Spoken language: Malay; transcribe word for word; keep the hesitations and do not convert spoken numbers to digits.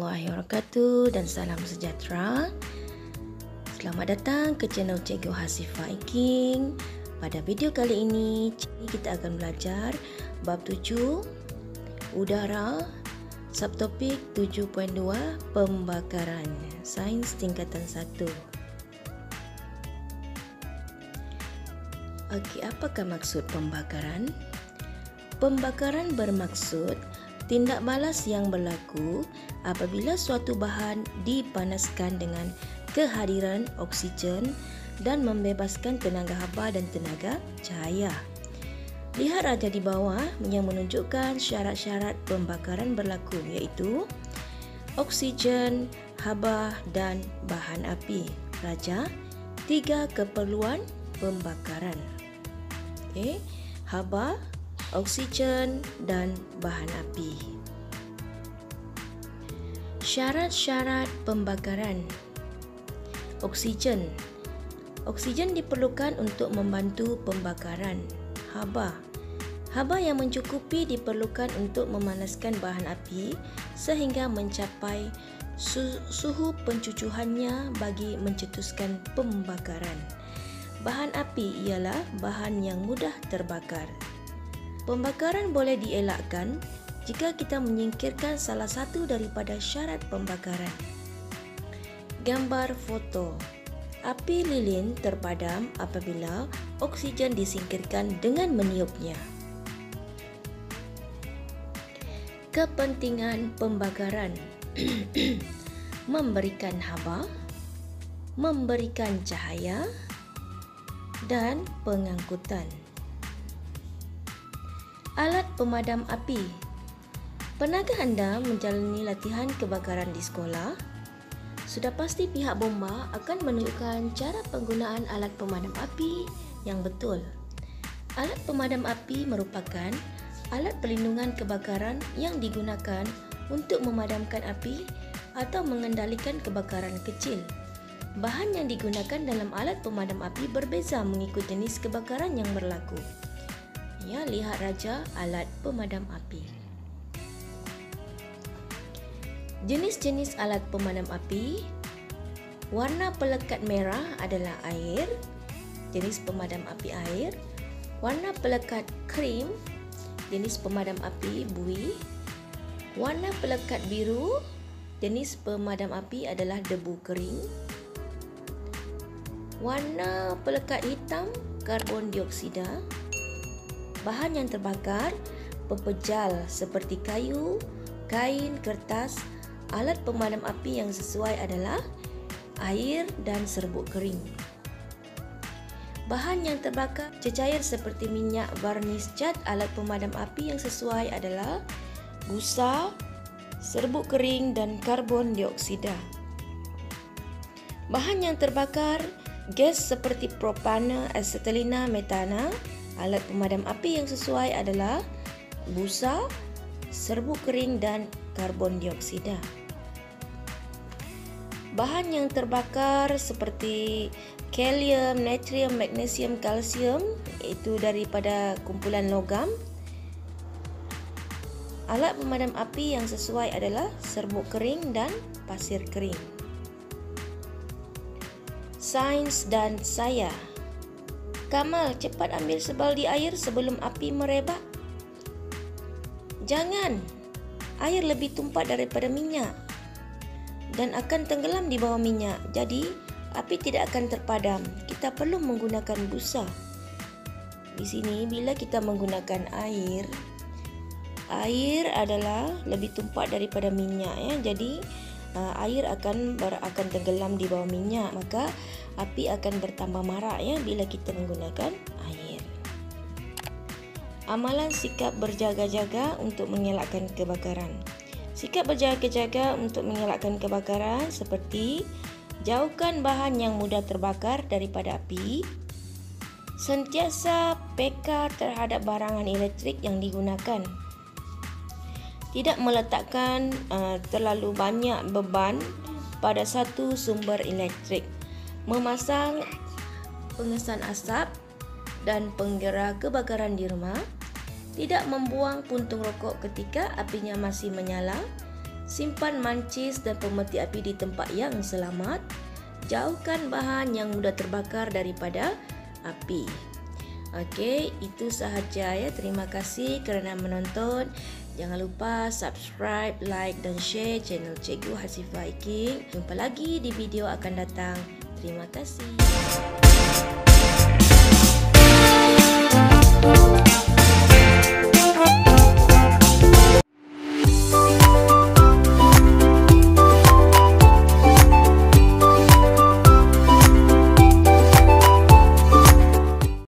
warahmatullahi wabarakatuh dan salam sejahtera. Selamat datang ke channel Cikgu Hasifah Iking. Pada video kali ini, kita akan belajar bab tujuh udara, subtopik tujuh titik dua pembakaran, sains tingkatan satu. Okey, apakah maksud pembakaran? Pembakaran bermaksud tindak balas yang berlaku apabila suatu bahan dipanaskan dengan kehadiran oksigen dan membebaskan tenaga haba dan tenaga cahaya. Lihat raja di bawah yang menunjukkan syarat-syarat pembakaran berlaku, iaitu oksigen, haba dan bahan api. Raja, tiga keperluan pembakaran. Okey, haba, oksigen dan bahan api. Syarat-syarat pembakaran. Oksigen. Oksigen diperlukan untuk membantu pembakaran. Haba. Haba yang mencukupi diperlukan untuk memanaskan bahan api sehingga mencapai suhu pencucuhannya bagi mencetuskan pembakaran. Bahan api ialah bahan yang mudah terbakar. Pembakaran boleh dielakkan jika kita menyingkirkan salah satu daripada syarat pembakaran. Gambar foto. Api lilin terpadam apabila oksigen disingkirkan dengan meniupnya. Kepentingan pembakaran. Memberikan haba, memberikan cahaya dan pengangkutan. Alat pemadam api. Pernahkah anda menjalani latihan kebakaran di sekolah? Sudah pasti pihak bomba akan menunjukkan cara penggunaan alat pemadam api yang betul. Alat pemadam api merupakan alat perlindungan kebakaran yang digunakan untuk memadamkan api atau mengendalikan kebakaran kecil. Bahan yang digunakan dalam alat pemadam api berbeza mengikut jenis kebakaran yang berlaku. Ya, lihat raja alat pemadam api. Jenis-jenis alat pemadam api. Warna pelekat merah adalah air, jenis pemadam api air. Warna pelekat krim, jenis pemadam api bui. Warna pelekat biru, jenis pemadam api adalah debu kering. Warna pelekat hitam, karbon dioksida. Bahan yang terbakar, pepejal seperti kayu, kain, kertas. Alat pemadam api yang sesuai adalah air dan serbuk kering. Bahan yang terbakar, cecair seperti minyak, varnis, cat. Alat pemadam api yang sesuai adalah busa, serbuk kering dan karbon dioksida. Bahan yang terbakar, gas seperti propana, asetilina, metana. Alat pemadam api yang sesuai adalah busa, serbuk kering dan karbon dioksida. Bahan yang terbakar seperti kalium, natrium, magnesium, kalsium, itu daripada kumpulan logam. Alat pemadam api yang sesuai adalah serbuk kering dan pasir kering. Sains dan saya. Kamal, cepat ambil sebaldi air sebelum api merebak. Jangan. Air lebih tumpah daripada minyak dan akan tenggelam di bawah minyak. Jadi, api tidak akan terpadam. Kita perlu menggunakan busa. Di sini, bila kita menggunakan air, air adalah lebih tumpah daripada minyak, ya. Jadi, uh, air akan ber, akan tenggelam di bawah minyak. Maka, api akan bertambah marak, ya, bila kita menggunakan air. Amalan sikap berjaga-jaga untuk mengelakkan kebakaran. Sikap berjaga-jaga untuk mengelakkan kebakaran seperti jauhkan bahan yang mudah terbakar daripada api, sentiasa peka terhadap barangan elektrik yang digunakan, tidak meletakkan uh, terlalu banyak beban pada satu sumber elektrik, memasang pengesan asap dan penggerak kebakaran di rumah, tidak membuang puntung rokok ketika apinya masih menyala, Simpan mancis dan pemeti api di tempat yang selamat. Jauhkan bahan yang mudah terbakar daripada api. Okey, itu sahaja ya. Terima kasih kerana menonton. Jangan lupa subscribe, like dan share channel Cikgu Hasifah Iking. Jumpa lagi di video akan datang. Terima kasih.